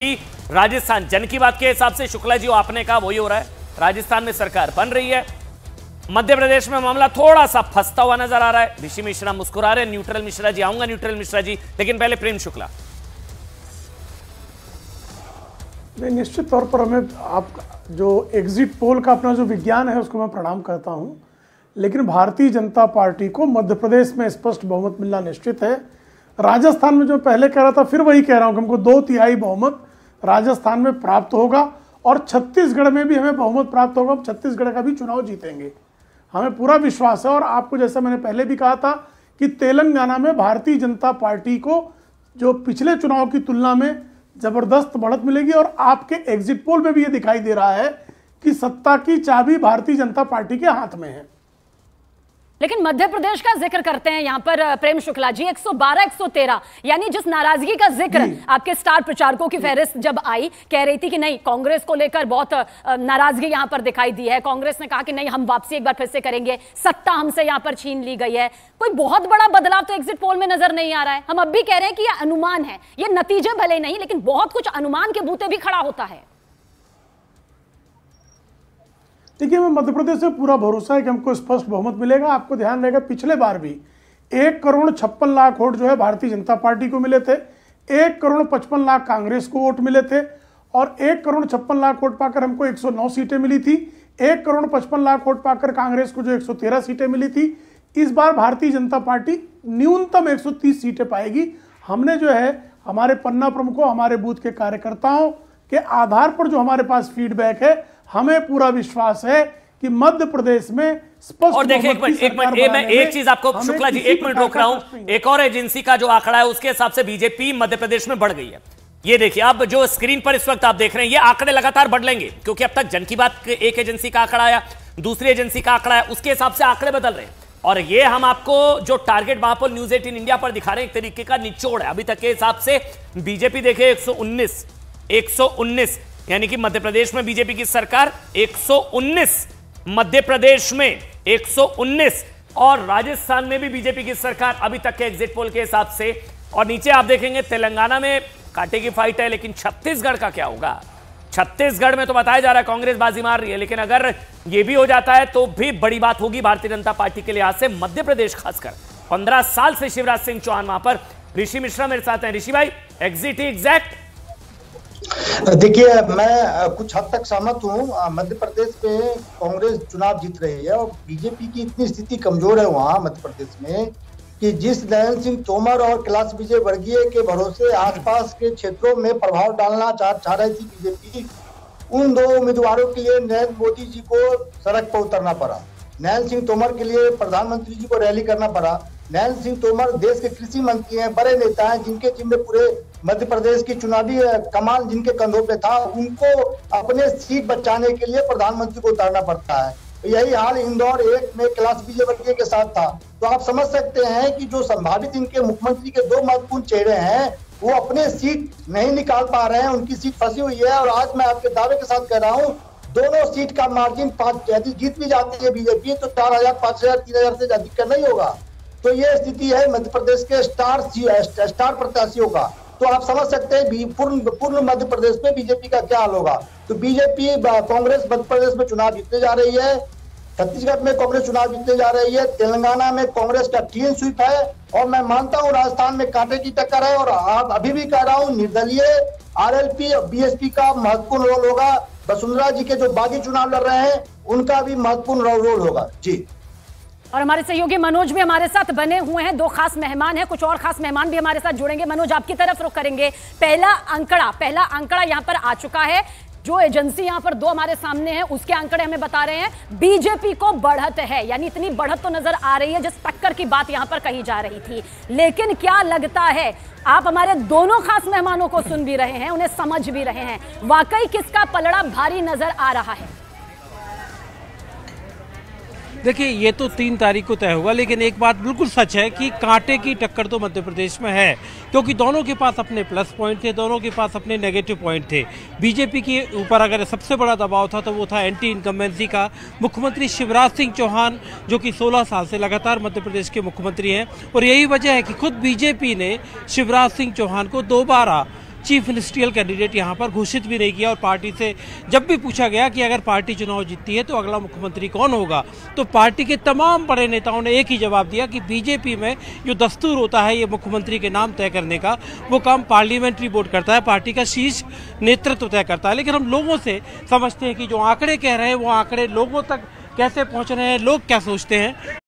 राजस्थान जन की बात के हिसाब से शुक्ला जी आपने कहा वही हो रहा है। राजस्थान में सरकार बन रही है, मध्य प्रदेश में मामला थोड़ा सा फंसता हुआ नजर आ रहा है। ऋषि मिश्रा मुस्कुरा रहे हैं। न्यूट्रल मिश्रा जी, आऊंगा न्यूट्रल मिश्रा जी, लेकिन पहले प्रेम शुक्ला। निश्चित तौर पर हमें आप जो एग्जिट पोल का अपना जो विज्ञान है उसको मैं प्रणाम करता हूं, लेकिन भारतीय जनता पार्टी को मध्य प्रदेश में स्पष्ट बहुमत मिलना निश्चित है। राजस्थान में जो पहले कह रहा था फिर वही कह रहा हूं कि हमको 2/3 बहुमत राजस्थान में प्राप्त होगा और छत्तीसगढ़ में भी हमें बहुमत प्राप्त होगा। हम छत्तीसगढ़ का भी चुनाव जीतेंगे, हमें पूरा विश्वास है। और आपको जैसा मैंने पहले भी कहा था कि तेलंगाना में भारतीय जनता पार्टी को जो पिछले चुनाव की तुलना में जबरदस्त बढ़त मिलेगी और आपके एग्जिट पोल में भी ये दिखाई दे रहा है कि सत्ता की चाबी भारतीय जनता पार्टी के हाथ में है। लेकिन मध्य प्रदेश का जिक्र करते हैं यहाँ पर प्रेम शुक्ला जी, 112 113 यानी जिस नाराजगी का जिक्र आपके स्टार प्रचारकों की फहरिस्त जब आई, कह रही थी कि नहीं कांग्रेस को लेकर बहुत नाराजगी यहाँ पर दिखाई दी है। कांग्रेस ने कहा कि नहीं हम वापसी एक बार फिर से करेंगे, सत्ता हमसे यहाँ पर छीन ली गई है। कोई बहुत बड़ा बदलाव तो एग्जिट पोल में नजर नहीं आ रहा है। हम अब भी कह रहे हैं कि यह अनुमान है, ये नतीजे भले नहीं, लेकिन बहुत कुछ अनुमान के बूते भी खड़ा होता है। देखिए, हमें मध्य प्रदेश में पूरा भरोसा है कि हमको स्पष्ट बहुमत मिलेगा। आपको ध्यान रहेगा पिछले बार भी 1,56,00,000 वोट जो है भारतीय जनता पार्टी को मिले थे, 1,55,00,000 कांग्रेस को वोट मिले थे और 1,56,00,000 वोट पाकर हमको 109 सीटें मिली थी। 1,55,00,000 वोट पाकर कांग्रेस को जो 113 सीटें मिली थी, इस बार भारतीय जनता पार्टी न्यूनतम 130 सीटें पाएगी। हमने जो है हमारे पन्ना प्रमुखों, हमारे बूथ के कार्यकर्ताओं के आधार पर जो हमारे पास फीडबैक है, हमें पूरा विश्वास है कि मध्य प्रदेश में स्पष्ट। और देखिए एक मिनट मैं एक चीज आपको शुक्ला जी 1 मिनट रोक रहा हूं। एक और एजेंसी का जो आंकड़ा है उसके हिसाब से बीजेपी मध्य प्रदेश में बढ़ गई है। ये देखिए अब जो स्क्रीन पर इस वक्त आप देख रहे हैं, ये आंकड़े लगातार बढ़ लेंगे क्योंकि अब तक जन की बात एक एजेंसी का आंकड़ा आया, दूसरी एजेंसी का आंकड़ा है, उसके हिसाब से आंकड़े बदल रहे हैं। और ये हम आपको जो टारगेट महापोल न्यूज 18 इंडिया पर दिखा रहे हैं, एक तरीके का निचोड़ है। अभी तक के हिसाब से बीजेपी देखे 119 यानी कि मध्य प्रदेश में बीजेपी की सरकार 119, मध्य प्रदेश में 119 और राजस्थान में भी बीजेपी की सरकार अभी तक के एग्जिट पोल के हिसाब से। और नीचे आप देखेंगे तेलंगाना में कांटे की फाइट है, लेकिन छत्तीसगढ़ का क्या होगा? छत्तीसगढ़ में तो बताया जा रहा है कांग्रेस बाजी मार रही है, लेकिन अगर यह भी हो जाता है तो भी बड़ी बात होगी भारतीय जनता पार्टी के लिहाज से। मध्य प्रदेश खासकर 15 साल से शिवराज सिंह चौहान वहां पर। ऋषि मिश्रा मेरे साथ हैं। ऋषि भाई, एग्जिट ही एग्जैक्ट? देखिए, मैं कुछ हद तक सहमत हूँ। मध्य प्रदेश में कांग्रेस चुनाव जीत रही है और बीजेपी की इतनी स्थिति कमजोर है वहां मध्य प्रदेश में कि जिस नयन सिंह तोमर और कैलाश विजय वर्गीय के भरोसे आसपास के क्षेत्रों में प्रभाव डालना चाह रही थी बीजेपी, उन 2 उम्मीदवारों के लिए नरेंद्र मोदी जी को सड़क पर उतरना पड़ा। नयन सिंह तोमर के लिए प्रधानमंत्री जी को रैली करना पड़ा। नरेंद्र सिंह तोमर देश के कृषि मंत्री हैं, बड़े नेता हैं, जिनके जिम्मे पूरे मध्य प्रदेश की चुनावी कमान जिनके कंधों पे था, उनको अपने सीट बचाने के लिए प्रधानमंत्री को उतारना पड़ता है। यही हाल इंदौर 1 में कैलाश विजयवर्गीय के साथ था। तो आप समझ सकते हैं कि जो संभावित इनके मुख्यमंत्री के 2 महत्वपूर्ण चेहरे हैं, वो अपने सीट नहीं निकाल पा रहे हैं, उनकी सीट फंसी हुई है। और आज मैं आपके दावे के साथ कह रहा हूँ, दोनों सीट का मार्जिन 5, यदि जीत भी जाती है बीजेपी तो 4,000, 5,000, 3,000 से अधिक का नहीं होगा। तो ये स्थिति है मध्य प्रदेश के स्टार प्रत्याशियों का। तो आप समझ सकते हैं पूर्ण मध्य प्रदेश में बीजेपी का क्या हाल होगा। तो बीजेपी कांग्रेस मध्य प्रदेश में चुनाव जीतने जा रही है, छत्तीसगढ़ में कांग्रेस चुनाव जीतने जा रही है, तेलंगाना में कांग्रेस का क्लीन स्वीप है और मैं मानता हूं राजस्थान में कांटे की टक्कर है। और आप अभी भी कह रहा हूं, निर्दलीय आरएलपी और बीएसपी का महत्वपूर्ण रोल होगा। वसुंधरा जी के जो बागी चुनाव लड़ रहे हैं उनका भी महत्वपूर्ण रोल होगा जी। और हमारे सहयोगी मनोज भी हमारे साथ बने हुए हैं। 2 खास मेहमान हैं, कुछ और खास मेहमान भी हमारे साथ जुड़ेंगे। मनोज, आपकी तरफ रुख करेंगे। पहला आंकड़ा यहाँ पर आ चुका है। जो एजेंसी यहाँ पर 2 हमारे सामने है, उसके आंकड़े हमें बता रहे हैं बीजेपी को बढ़त है, यानी इतनी बढ़त तो नजर आ रही है जिस टक्कर की बात यहाँ पर कही जा रही थी। लेकिन क्या लगता है, आप हमारे दोनों खास मेहमानों को सुन भी रहे हैं, उन्हें समझ भी रहे हैं, वाकई किसका पलड़ा भारी नजर आ रहा है? देखिए, ये तो 3 तारीख को तय होगा, लेकिन एक बात बिल्कुल सच है कि कांटे की टक्कर तो मध्य प्रदेश में है, क्योंकि दोनों के पास अपने प्लस पॉइंट थे, दोनों के पास अपने नेगेटिव पॉइंट थे। बीजेपी के ऊपर अगर सबसे बड़ा दबाव था तो वो था एंटी इनकम्बेंसी का। मुख्यमंत्री शिवराज सिंह चौहान जो कि 16 साल से लगातार मध्य प्रदेश के मुख्यमंत्री हैं, और यही वजह है कि खुद बीजेपी ने शिवराज सिंह चौहान को दोबारा चीफ मिनिस्ट्रियल कैंडिडेट यहाँ पर घोषित भी नहीं किया। और पार्टी से जब भी पूछा गया कि अगर पार्टी चुनाव जीतती है तो अगला मुख्यमंत्री कौन होगा, तो पार्टी के तमाम बड़े नेताओं ने एक ही जवाब दिया कि बीजेपी में जो दस्तूर होता है ये मुख्यमंत्री के नाम तय करने का, वो काम पार्लियामेंट्री बोर्ड करता है, पार्टी का शीर्ष नेतृत्व तय करता है। लेकिन हम लोगों से समझते हैं कि जो आंकड़े कह रहे हैं वो आंकड़े लोगों तक कैसे पहुंच रहे हैं, लोग क्या सोचते हैं।